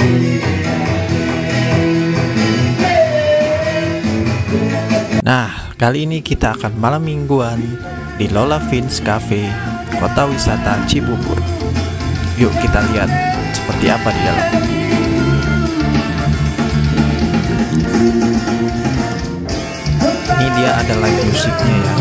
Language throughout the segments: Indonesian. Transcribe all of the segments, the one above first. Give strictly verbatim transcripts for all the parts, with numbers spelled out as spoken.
Nah, kali ini kita akan malam mingguan di Lola Vince Cafe, Kota Wisata Cibubur. Yuk kita lihat seperti apa di dalam. Ini dia ada live musiknya ya.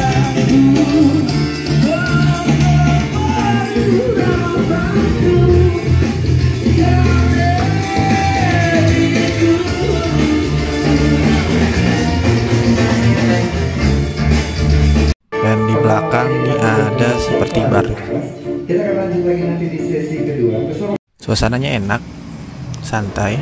Dan di belakang ini ada seperti bar. Kita akan lanjut lagi nanti di sesi kedua. Suasananya enak, santai.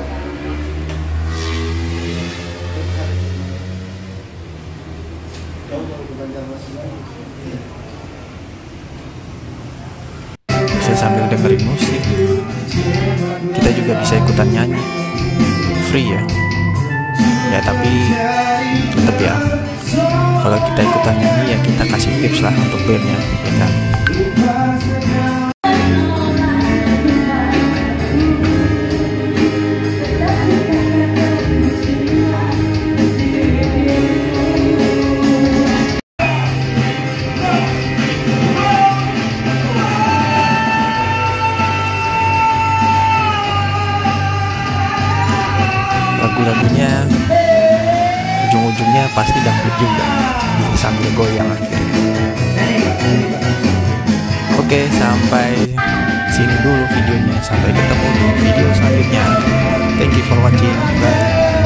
Bisa sambil dengerin musik. Kita juga bisa ikutan nyanyi. Free ya. Ya tapi tetap ya, kalau kita ikutan nyanyi ya kita kasih tips lah untuk bandnya, ya kan? Lagu-lagunya ujung-ujungnya pasti dangdut juga, bisa sambil goyang akhirnya. Oke, sampai sini dulu videonya. Sampai ketemu di video selanjutnya. Thank you for watching. Bye.